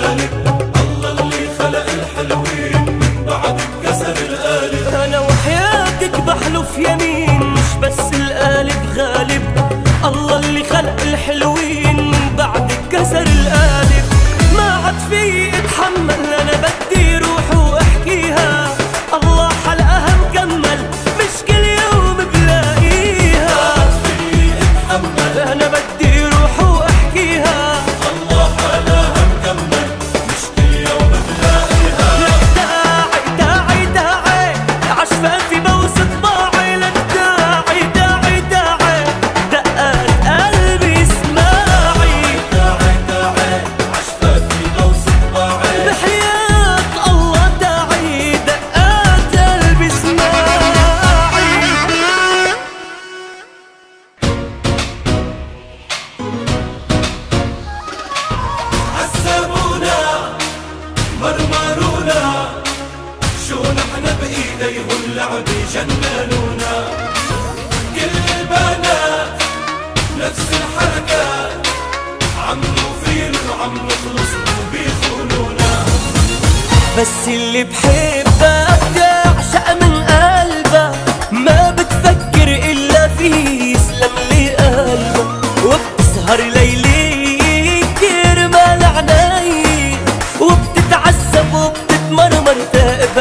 القالب، الله اللي خلق الحلوين من بعد كسر القالب. انا وحياتك بحلف يمين مش بس القالب غالب، الله اللي خلق الحلوين من بعد كسر القالب. ما عاد في اتحمل، انا بدي روح واحكيها، الله حلقها مكمل مش كل يوم بلاقيها. ما عاد في اتحمل، انا بدي روح واحكيها، الله حلقها مكمل مش كل يوم بلاقيها. لك داعي داعي داعي عشفاتي بوس طباعي، لك داعي داعي داعي دقات قلبي اسماعي. داعي داعي عشفاتي بوس طباعي، بحياة الله داعي دقات قلبي اسماعي. عذبونا مرمرونا، شو نحن بإيديهم اللعب جننونا. كل البنات نفس الحركات، عم نفيل وعم نخلص وبيخونونا. بس اللي بحبها بتعشق من قلبها، ما بتفكر إلا فيه يسلم لي قلبها، وبتسهر ليلي كرمال عيني، وبتتعذب وبتتمرمر تقبل